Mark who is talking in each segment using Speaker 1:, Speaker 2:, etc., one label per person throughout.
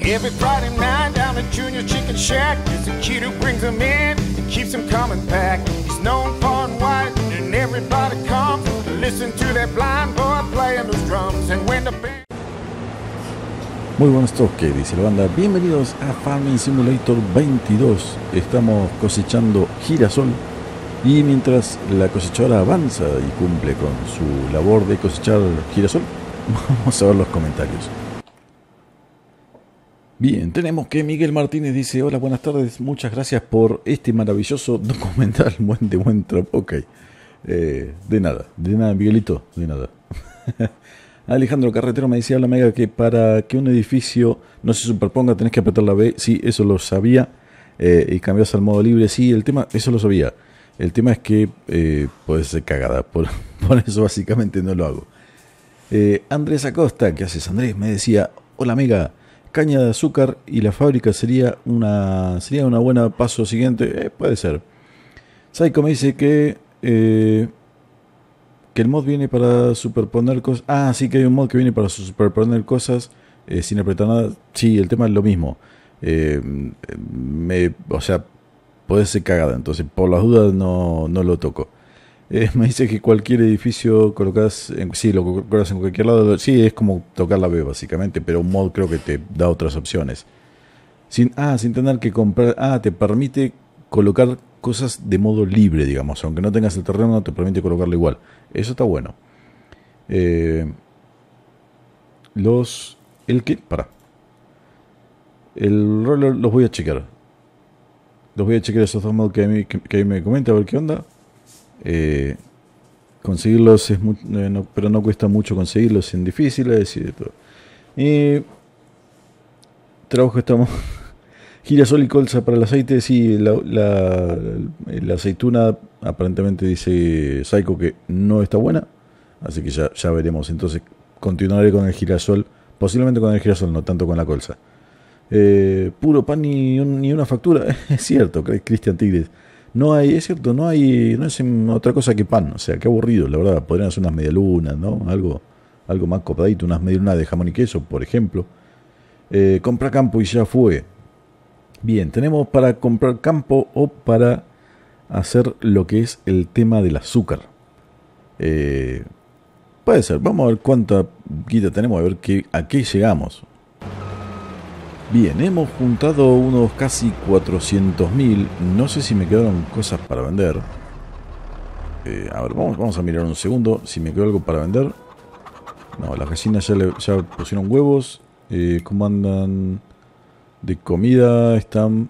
Speaker 1: Every Friday night down at Junior Chicken Shack, there's a kid who brings them in and keeps them coming back. He's known for white, and everybody comes to listen to that blind boy playing those drums. And when the band...
Speaker 2: Muy buenos toques, dice la banda. Bienvenidos a Farming Simulator 22. Estamos cosechando girasol y mientras la cosechadora avanza y cumple con su labor de cosechar girasol, vamos a ver los comentarios. Bien, tenemos que Miguel Martínez dice: hola, buenas tardes, muchas gracias por este maravilloso documental, buen trapo. Ok, de nada, Miguelito, de nada. Alejandro Carretero me decía: hola Mega, que para que un edificio no se superponga tenés que apretar la B. Sí, eso lo sabía. Y cambias al modo libre. Sí, el tema, eso lo sabía. El tema es que puede ser cagada. Por eso básicamente no lo hago. Andrés Acosta, ¿qué haces, Andrés? Me decía: hola Mega, caña de azúcar y la fábrica sería una buena paso siguiente. Puede ser. Saiko me dice que el mod viene para superponer cosas. Ah, sí, que hay un mod que viene para superponer cosas sin apretar nada. Sí, el tema es lo mismo. O sea, puede ser cagada. Entonces, por las dudas, no lo toco. Me dice que cualquier edificio colocas sí, lo colocas en cualquier lado. Sí, es como tocar la B, básicamente. Pero un mod creo que te da otras opciones. Sin tener que comprar. Te permite colocar cosas de modo libre, digamos. Aunque no tengas el terreno, te permite colocarlo igual. Eso está bueno. El roller los voy a checar. Esos dos modos que a mí me comenta, a ver qué onda. Conseguirlos es pero no cuesta mucho conseguirlos, en difíciles y de todo. Trabajo estamos. Girasol y colza para el aceite. Sí, la aceituna aparentemente dice Saiko que no está buena. Así que ya veremos. Entonces continuaré con el girasol. Posiblemente con el girasol, no tanto con la colza. Puro pan ni una factura. Es cierto, Cristian Tigres. Es otra cosa que pan. O sea, qué aburrido, la verdad. Podrían hacer unas medialunas, ¿no? Algo más copadito. Unas medialunas de jamón y queso, por ejemplo. Compra campo y ya fue. Bien, tenemos para comprar campo o para hacer lo que es el tema del azúcar. Puede ser, vamos a ver cuánta guita tenemos, a ver a qué llegamos. Bien, hemos juntado unos casi 400.000. No sé si me quedaron cosas para vender. A ver, vamos a mirar un segundo si me quedó algo para vender. No, las gallinas ya pusieron huevos. ¿Cómo andan? De comida están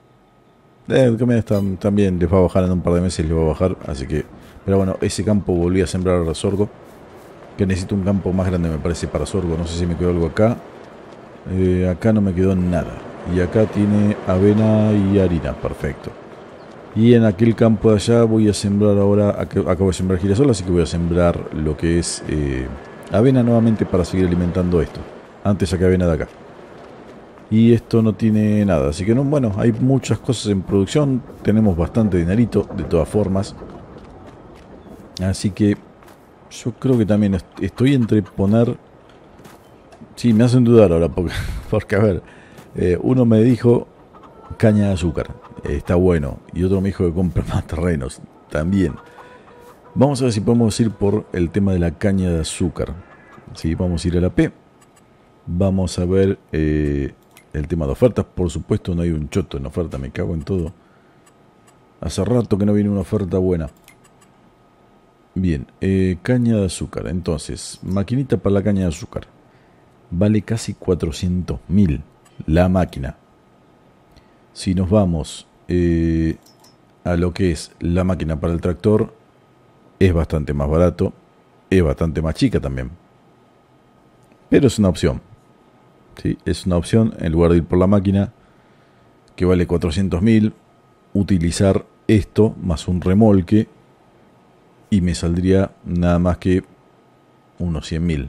Speaker 2: bien, les va a bajar en un par de meses, les va a bajar, así que, pero bueno, ese campo volví a sembrar sorgo, que necesito un campo más grande me parece para sorgo. No sé si me quedó algo acá. Acá no me quedó nada, y acá tiene avena y harina, perfecto. Y en aquel campo de allá voy a sembrar ahora, acabo de sembrar girasol, así que voy a sembrar lo que es avena nuevamente para seguir alimentando esto. Antes saqué avena de acá. Y esto no tiene nada, así que no, bueno, hay muchas cosas en producción. Tenemos bastante dinerito, de todas formas. Así que yo creo que también estoy entre poner... Sí, me hacen dudar ahora, porque a ver, uno me dijo caña de azúcar, está bueno. Y otro me dijo que compre más terrenos, también. Vamos a ver si podemos ir por el tema de la caña de azúcar. Sí, vamos a ir a la P. Vamos a ver... el tema de ofertas, por supuesto, no hay un choto en oferta, me cago en todo. Hace rato que no viene una oferta buena. Bien, caña de azúcar. Entonces, maquinita para la caña de azúcar. Vale casi 400.000 la máquina. Si nos vamos a lo que es la máquina para el tractor, es bastante más barato. Es bastante más chica también. Pero es una opción. Sí, es una opción, en lugar de ir por la máquina que vale 400.000, utilizar esto más un remolque y me saldría nada más que unos 100.000.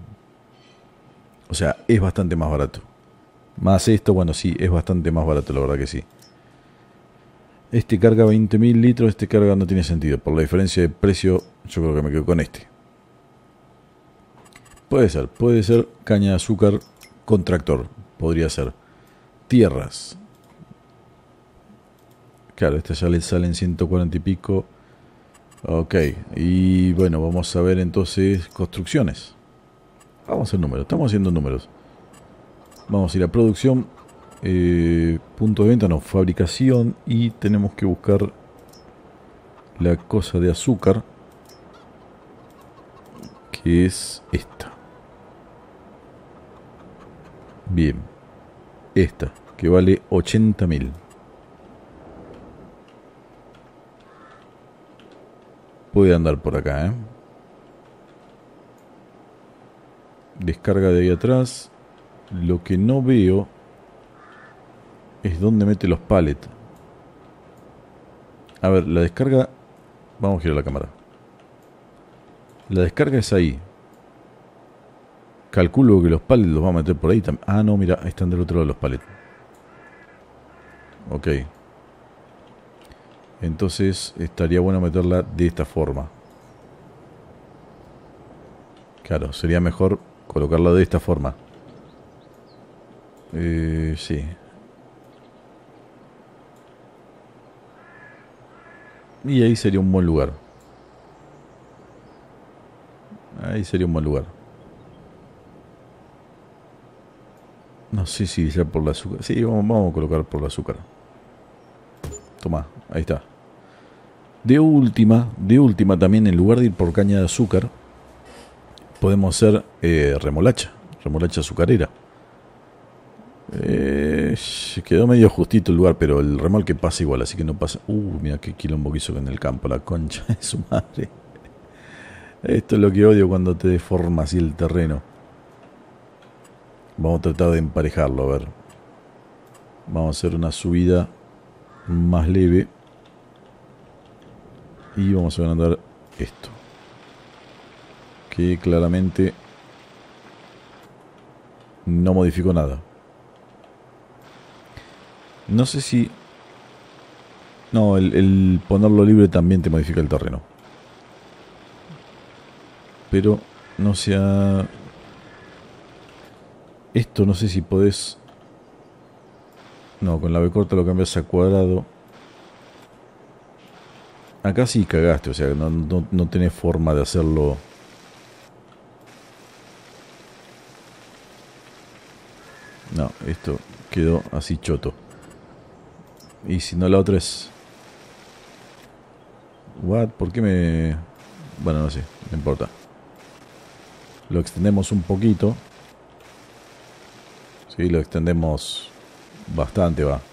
Speaker 2: O sea, es bastante más barato. Más esto, bueno, sí, es bastante más barato, la verdad que sí. Este carga 20.000 litros, este carga no tiene sentido. Por la diferencia de precio, yo creo que me quedo con este. Puede ser caña de azúcar con tractor. podría ser. Tierras. Claro, estas ya le salen 140 y pico. Ok, y bueno, vamos a ver entonces construcciones. Vamos a hacer números, estamos haciendo números. Vamos a ir a producción, punto de venta, no, fabricación. Y tenemos que buscar la cosa de azúcar, que es esta. Bien, esta, que vale 80.000. Puede andar por acá, ¿eh? Descarga de ahí atrás. Lo que no veo es dónde mete los pallets. A ver, la descarga... Vamos a girar la cámara. La descarga es ahí. Calculo que los pallets los va a meter por ahí también. Ah, no, mira, están del otro lado los pallets. Ok. Entonces estaría bueno meterla de esta forma. Claro, sería mejor colocarla de esta forma. Sí. Y ahí sería un buen lugar. Ahí sería un buen lugar. No sé si ya por el azúcar. Sí, vamos a colocar por el azúcar. Toma, ahí está. De última también, en lugar de ir por caña de azúcar, podemos hacer remolacha azucarera. Quedó medio justito el lugar, pero el remolque pasa igual, así que no pasa. Mira qué quilombo que hizo en el campo, la concha de su madre. Esto es lo que odio cuando te deforma así el terreno. Vamos a tratar de emparejarlo, a ver. Vamos a hacer una subida más leve. Y vamos a agrandar esto, que claramente no modificó nada. No sé si... No, el ponerlo libre también te modifica el terreno. Pero no sea... Esto no sé si podés... No, con la B corta lo cambias a cuadrado. Acá sí cagaste, o sea, no tenés forma de hacerlo. No, esto quedó así choto. Y si no, la otra es... What? ¿Por qué me...? Bueno, no sé, no importa. Lo extendemos un poquito. Sí, lo extendemos bastante, va.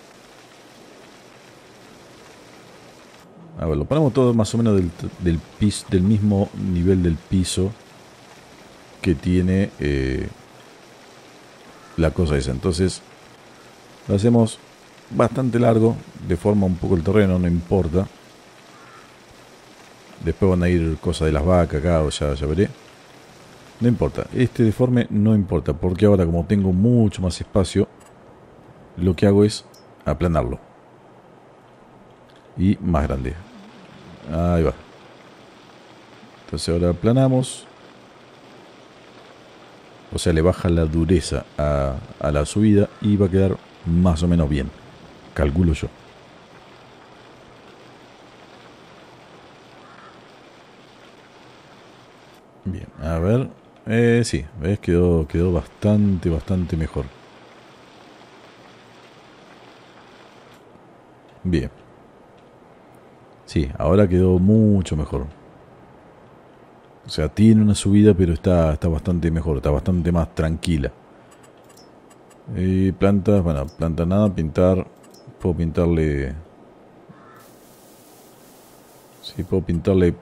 Speaker 2: A ver, lo ponemos todo más o menos del mismo nivel del piso que tiene la cosa esa. Entonces lo hacemos bastante largo, deforma un poco el terreno, no importa. Después van a ir cosas de las vacas acá, o ya veré. No importa, este deforme no importa, porque ahora como tengo mucho más espacio, lo que hago es aplanarlo. Y más grande. Ahí va. Entonces ahora aplanamos. O sea, le baja la dureza a la subida y va a quedar más o menos bien. Calculo yo. Bien, a ver. Sí, ves, quedó bastante mejor. Bien. Sí, ahora quedó mucho mejor. O sea, tiene una subida, pero está bastante mejor, está bastante más tranquila. Plantas, bueno, planta nada, pintar. Puedo pintarle... Sí, puedo pintarle...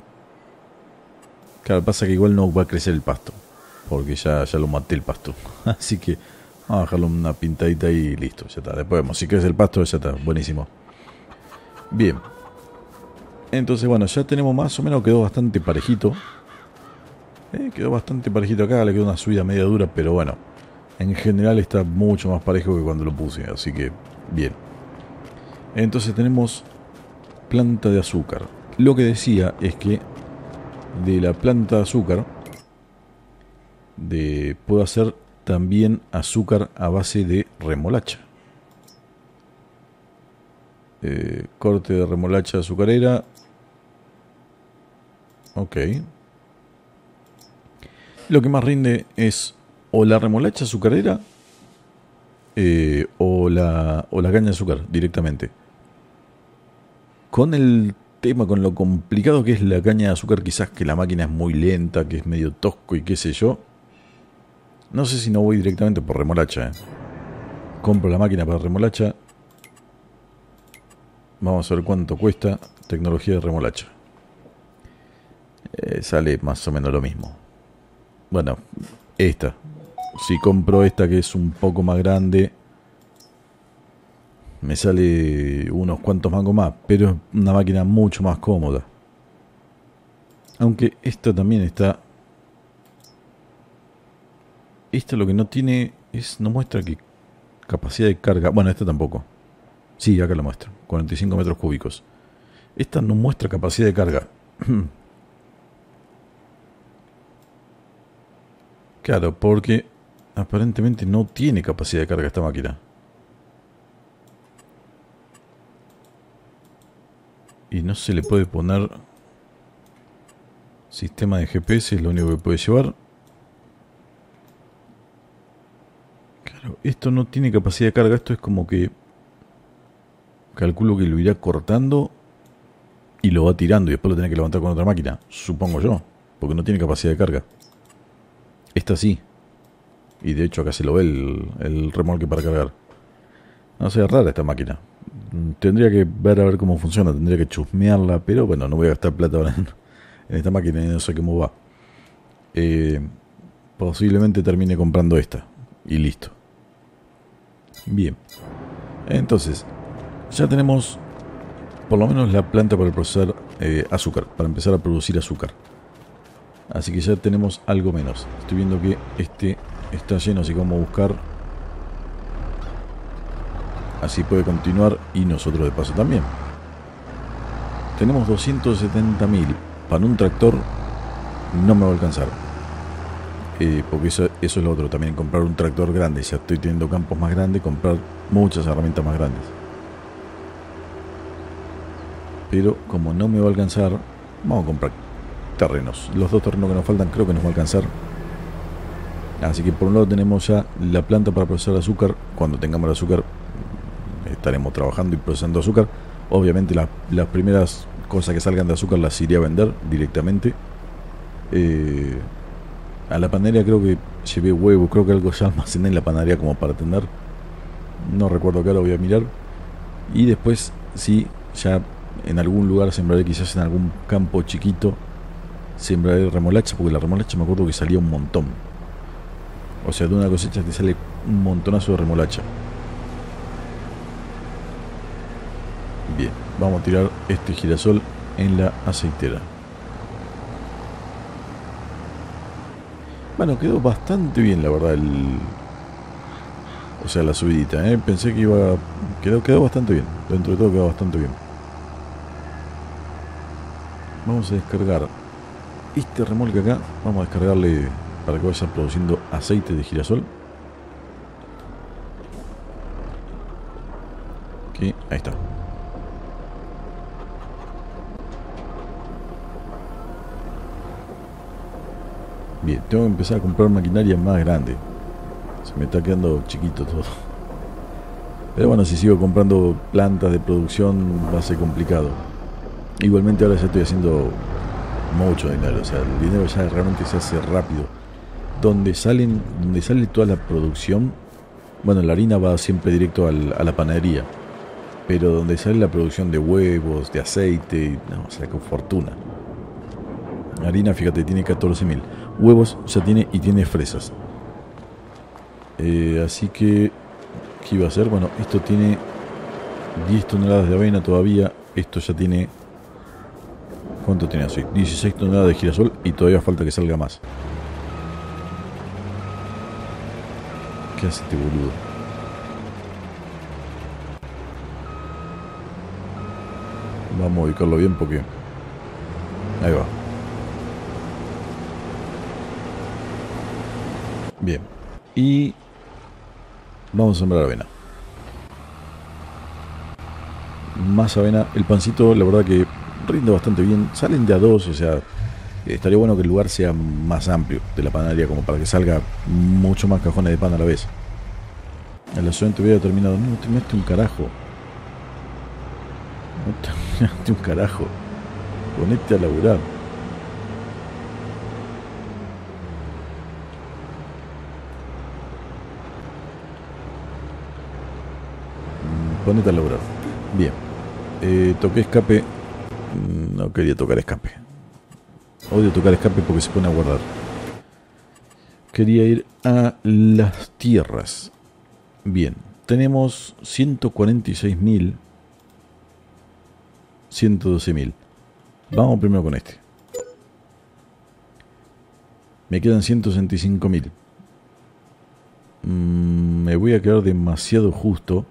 Speaker 2: Claro, pasa que igual no va a crecer el pasto, porque ya lo maté el pasto. Así que vamos a dejarle una pintadita y listo, ya está. Después vemos, si crece el pasto ya está, buenísimo. Bien. Entonces, bueno, ya tenemos más o menos, quedó bastante parejito. Quedó bastante parejito acá, le quedó una subida media dura, pero bueno, en general está mucho más parejo que cuando lo puse, así que bien. Entonces tenemos planta de azúcar. Lo que decía es que de la planta de azúcar puedo hacer también azúcar a base de remolacha. Corte de remolacha azucarera. Ok. Lo que más rinde es o la remolacha azucarera o la caña de azúcar directamente. Con el tema, con lo complicado que es la caña de azúcar, quizás que la máquina es muy lenta, que es medio tosco y qué sé yo. No sé si no voy directamente por remolacha. Compro la máquina para remolacha. Vamos a ver cuánto cuesta tecnología de remolacha. Sale más o menos lo mismo. Bueno, esta. Si compro esta que es un poco más grande, me sale unos cuantos mangos más, pero es una máquina mucho más cómoda. Aunque esta también está... Esta lo que no tiene es... No muestra que capacidad de carga... Bueno, esta tampoco. Sí, acá lo muestra. 45 metros cúbicos. Esta no muestra capacidad de carga. Claro, porque aparentemente no tiene capacidad de carga esta máquina. Y no se le puede poner sistema de GPS, es lo único que puede llevar. Claro, esto no tiene capacidad de carga, esto es como que... Calculo que lo irá cortando y lo va tirando y después lo tiene que levantar con otra máquina, supongo yo, porque no tiene capacidad de carga. Esta sí. Y de hecho acá se lo ve el remolque para cargar. No sé, es rara esta máquina. Tendría que ver a ver cómo funciona, tendría que chusmearla, pero bueno, no voy a gastar plata ahora en esta máquina y no sé cómo va. Posiblemente termine comprando esta y listo. Bien. Entonces, ya tenemos por lo menos la planta para procesar azúcar, para empezar a producir azúcar. Así que ya tenemos algo menos. Estoy viendo que este está lleno, así que vamos a buscar. Así puede continuar y nosotros de paso también. Tenemos 270.000. Para un tractor no me va a alcanzar. Porque eso es lo otro. También comprar un tractor grande. Ya estoy teniendo campos más grandes. Comprar muchas herramientas más grandes. Pero como no me va a alcanzar, vamos a comprar terrenos. Los dos terrenos que nos faltan creo que nos va a alcanzar. Así que por un lado tenemos ya la planta para procesar azúcar. Cuando tengamos el azúcar estaremos trabajando y procesando azúcar. Obviamente las primeras cosas que salgan de azúcar las iré a vender directamente. A la panadería creo que llevé huevo. Creo que algo ya almacené en la panadería como para atender. No recuerdo qué, lo voy a mirar. Y después sí, ya en algún lugar sembraré, quizás en algún campo chiquito, sembraré remolacha, porque la remolacha me acuerdo que salía un montón. O sea, de una cosecha te sale un montonazo de remolacha. Bien, vamos a tirar este girasol en la aceitera. Bueno, quedó bastante bien, la verdad, o sea, la subidita, pensé que iba... Quedó bastante bien, dentro de todo quedó bastante bien. Vamos a descargar este remolque acá. Vamos a descargarle para que vaya produciendo aceite de girasol. Ok, ahí está. Bien, tengo que empezar a comprar maquinaria más grande. Se me está quedando chiquito todo. Pero bueno, si sigo comprando plantas de producción va a ser complicado. Igualmente ahora ya estoy haciendo mucho dinero. O sea, el dinero ya realmente se hace rápido. Donde sale toda la producción. Bueno, la harina va siempre directo a la panadería. Pero donde sale la producción de huevos, de aceite, no, o sea, con fortuna. Harina, fíjate, tiene 14.000. Huevos ya tiene y tiene fresas. Así que, ¿qué iba a hacer? Bueno, esto tiene 10 toneladas de avena todavía. Esto ya tiene... ¿Cuánto tiene así? 16 toneladas de girasol y todavía falta que salga más. ¿Qué hace este boludo? Vamos a ubicarlo bien porque... Ahí va. Bien. Y vamos a sembrar avena. Más avena. El pancito, la verdad que rinde bastante bien. Salen de a dos, o sea, estaría bueno que el lugar sea más amplio de la panadería, como para que salga mucho más cajones de pan a la vez. El asunto había terminado. No, terminaste un carajo. No terminaste un carajo. Ponete a laburar. Ponete a laburar. Bien. Toqué escape. No quería tocar escape. Odio tocar escape porque se pone a guardar. Quería ir a las tierras. Bien. Tenemos 146.000. 112.000. Vamos primero con este. Me quedan 165.000. Me voy a quedar demasiado justo.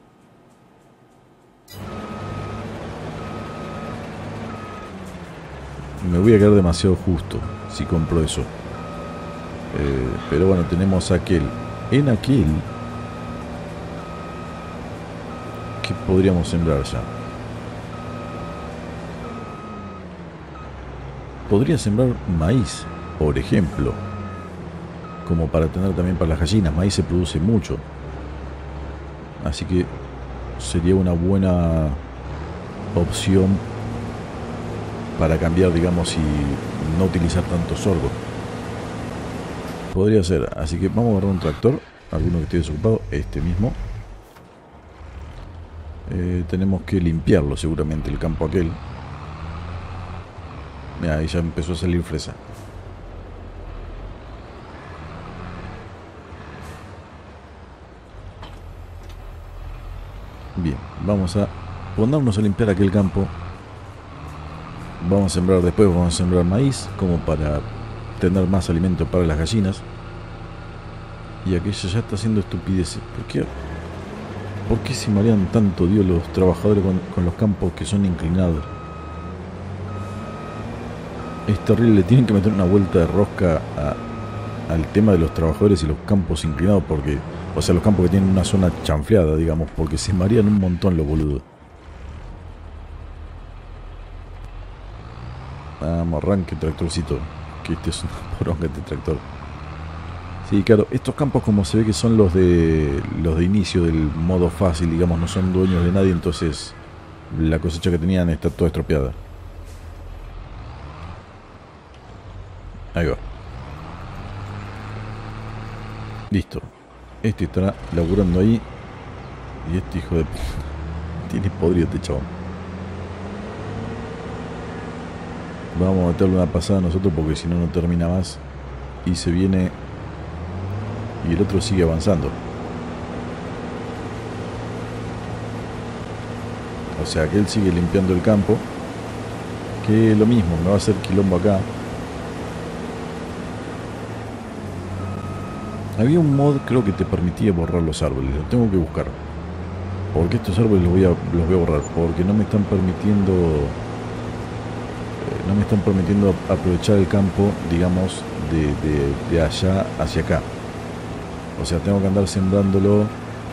Speaker 2: Me voy a quedar demasiado justo si compro eso. Pero bueno, tenemos aquel. En aquel, ¿qué podríamos sembrar ya? Podría sembrar maíz, por ejemplo, como para tener también para las gallinas. Maíz se produce mucho, así que sería una buena opción para cambiar, digamos, y no utilizar tanto sorgo. Podría ser, así que vamos a agarrar un tractor, alguno que esté desocupado, este mismo. Tenemos que limpiarlo seguramente, el campo aquel. Mira, ahí ya empezó a salir fresa. Bien, vamos a ponernos a limpiar aquel campo. Vamos a sembrar después, vamos a sembrar maíz, como para tener más alimento para las gallinas. Y aquello ya está haciendo estupideces. ¿Por qué se marean tanto, Dios, los trabajadores con los campos que son inclinados? Es terrible, tienen que meter una vuelta de rosca al tema de los trabajadores y los campos inclinados, porque, o sea, los campos que tienen una zona chanfleada, digamos, porque se marean un montón los boludos. Vamos, arranque tractorcito, que este es una poronga este tractor. Sí, claro, estos campos como se ve que son los de inicio del modo fácil, digamos, no son dueños de nadie, entonces la cosecha que tenían está toda estropeada. Ahí va. Listo. Este estará laburando ahí. Y este hijo de puta tiene podrido este chabón. Vamos a meterle una pasada a nosotros porque si no, no termina más. Y se viene. Y el otro sigue avanzando. O sea que él sigue limpiando el campo. Que lo mismo, me va a hacer quilombo acá. Había un mod, creo que te permitía borrar los árboles. Lo tengo que buscar. Porque estos árboles los voy a borrar. Porque no me están permitiendo. No me están permitiendo aprovechar el campo, digamos, de allá hacia acá. O sea, tengo que andar sembrándolo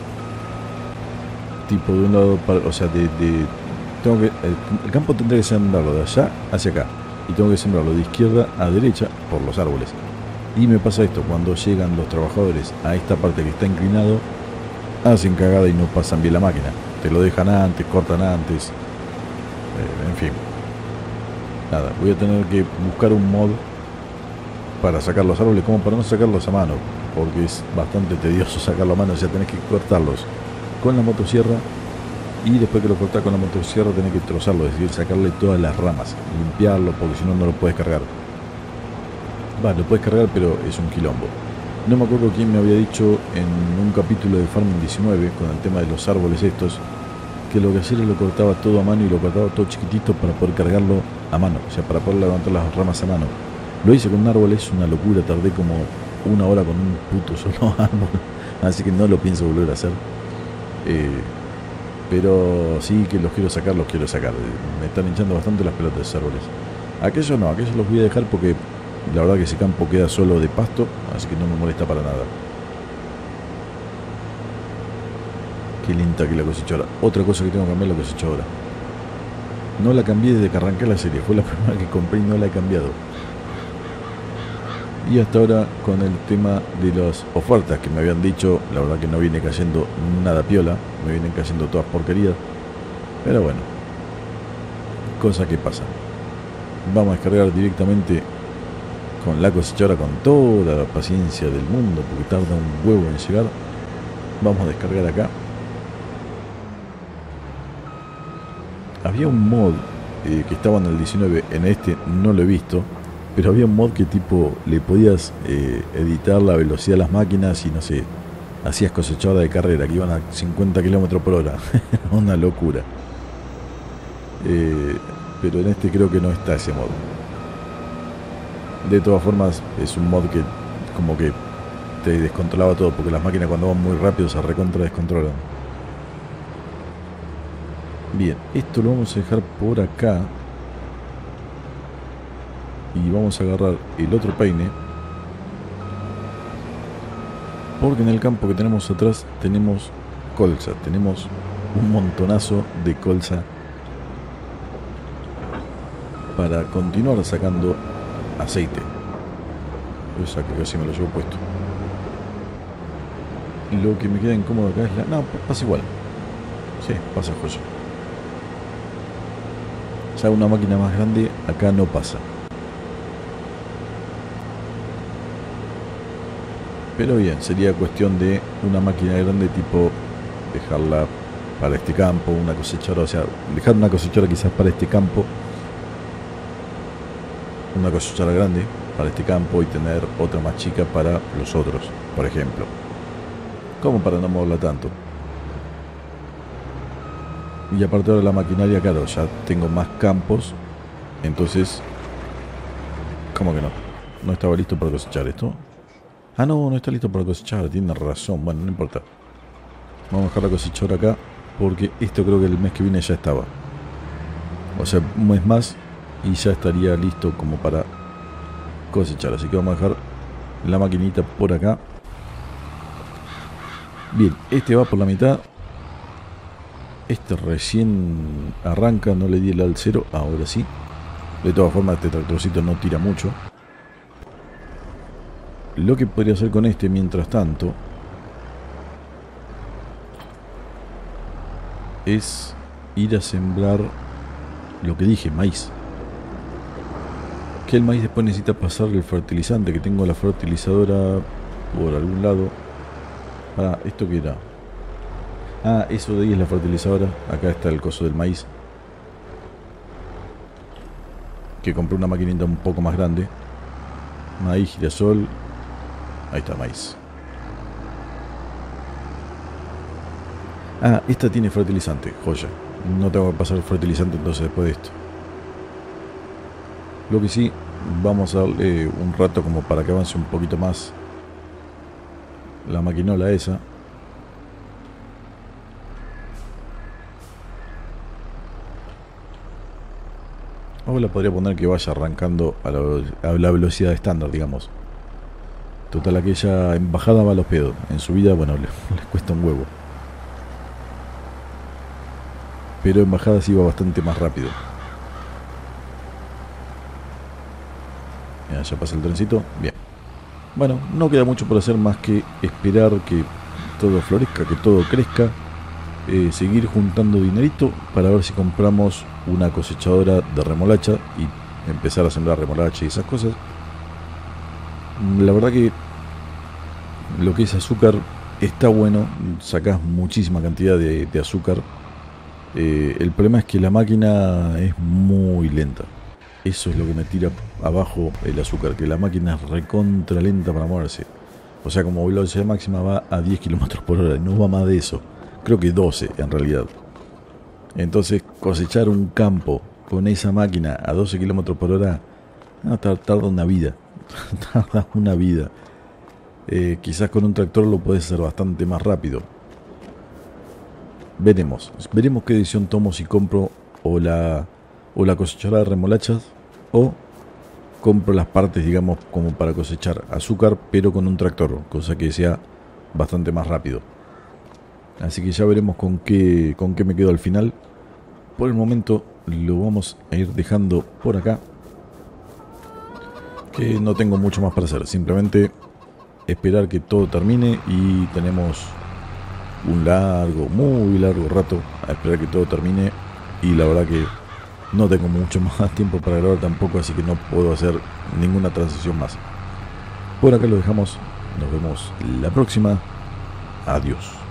Speaker 2: tipo de un lado para, o sea, tengo que el campo tendría que sembrarlo de allá hacia acá y tengo que sembrarlo de izquierda a derecha por los árboles. Y me pasa esto, cuando llegan los trabajadores a esta parte que está inclinado, hacen cagada y no pasan bien la máquina. Te lo dejan antes, cortan antes, en fin. Nada, voy a tener que buscar un mod para sacar los árboles, como para no sacarlos a mano, porque es bastante tedioso sacarlo a mano. O sea, tenés que cortarlos con la motosierra y después que lo cortás con la motosierra tenés que trozarlo, es decir, sacarle todas las ramas, limpiarlo, porque si no, no lo puedes cargar. Va, lo puedes cargar, pero es un quilombo. No me acuerdo quién me había dicho en un capítulo de Farming 19 con el tema de los árboles estos, que lo que hacía era lo cortaba todo a mano y lo cortaba todo chiquitito para poder cargarlo a mano, o sea, para poder levantar las ramas a mano. Lo hice con un árbol, es una locura, tardé como 1 hora con un puto solo árbol, así que no lo pienso volver a hacer. Pero sí que los quiero sacar, me están hinchando bastante las pelotas de esos árboles. Aquellos no, aquellos los voy a dejar porque la verdad que ese campo queda solo de pasto, así que no me molesta para nada. Qué lenta que la cosechadora. Otra cosa que tengo que cambiar la cosechadora. No la cambié desde que arranqué la serie. Fue la primera que compré y no la he cambiado. Y hasta ahora con el tema de las ofertas que me habían dicho, la verdad que no viene cayendo nada piola. Me vienen cayendo todas porquerías. Pero bueno. Cosa que pasa. Vamos a descargar directamente con la cosechadora con toda la paciencia del mundo, porque tarda un huevo en llegar. Vamos a descargar acá. Había un mod que estaba en el 19, en este no lo he visto, pero había un mod que tipo le podías editar la velocidad de las máquinas y no sé, hacías cosechadora de carrera que iban a 50 km por hora. Una locura. Pero en este creo que no está ese mod. De todas formas es un mod que como que te descontrolaba todo, porque las máquinas cuando van muy rápido se recontra descontrolan. Bien, esto lo vamos a dejar por acá. Y vamos a agarrar el otro peine, porque en el campo que tenemos atrás tenemos colza. Tenemos un montonazo de colza para continuar sacando aceite. Esa que casi me lo llevo puesto. Lo que me queda incómodo acá es la... No, pasa igual. Sí, pasa joya. Ya una máquina más grande acá no pasa. Pero bien, sería cuestión de una máquina grande, tipo dejarla para este campo, una cosechadora, o sea, dejar una cosechadora quizás para este campo, una cosechadora grande para este campo y tener otra más chica para los otros, por ejemplo. Como para no moverla tanto. Y aparte ahora la maquinaria, claro, ya tengo más campos. Entonces, ¿cómo que no? No estaba listo para cosechar esto. Ah, no, no está listo para cosechar, tiene razón. Bueno, no importa. Vamos a dejar la cosechadora acá, porque esto creo que el mes que viene ya estaba. O sea, un mes más y ya estaría listo como para cosechar. Así que vamos a dejar la maquinita por acá. Bien, este va por la mitad. Este recién arranca, no le di el al cero, ahora sí. De todas formas este tractorcito no tira mucho. Lo que podría hacer con este mientras tanto es ir a sembrar lo que dije, maíz. Que el maíz después necesita pasar el fertilizante, que tengo la fertilizadora por algún lado. Ah, ¿esto qué era? Ah, eso de ahí es la fertilizadora. Acá está el coso del maíz, que compré una maquinita un poco más grande. Maíz, girasol. Ahí está, maíz. Ah, esta tiene fertilizante, joya. No tengo que pasar el fertilizante entonces después de esto. Lo que sí, vamos a darle un rato como para que avance un poquito más la maquinola esa. O la podría poner que vaya arrancando a la velocidad estándar, digamos. Total, aquella en bajada va a los pedos. En subida, bueno, les cuesta un huevo. Pero en bajada sí va bastante más rápido. Ya pasa el trencito. Bien. Bueno, no queda mucho por hacer más que esperar que todo florezca, que todo crezca. Seguir juntando dinerito para ver si compramos una cosechadora de remolacha y empezar a sembrar remolacha y esas cosas. La verdad que lo que es azúcar está bueno, sacás muchísima cantidad de azúcar. El problema es que la máquina es muy lenta. Eso es lo que me tira abajo el azúcar, que la máquina es recontra lenta para moverse. O sea, como velocidad máxima va a 10 km por hora, no va más de eso. Creo que 12 en realidad. Entonces cosechar un campo con esa máquina a 12 km por hora tarda una vida. Tarda una vida. Quizás con un tractor lo puedes hacer bastante más rápido. Veremos qué decisión tomo, si compro o la cosechadora de remolachas o compro las partes, digamos, como para cosechar azúcar, pero con un tractor, cosa que sea bastante más rápido. Así que ya veremos con qué me quedo al final. Por el momento lo vamos a ir dejando por acá, que no tengo mucho más para hacer. Simplemente esperar que todo termine y tenemos un muy largo rato a esperar que todo termine. Y la verdad que no tengo mucho más tiempo para grabar tampoco, así que no puedo hacer ninguna transición más. Por acá lo dejamos. Nos vemos la próxima. Adiós.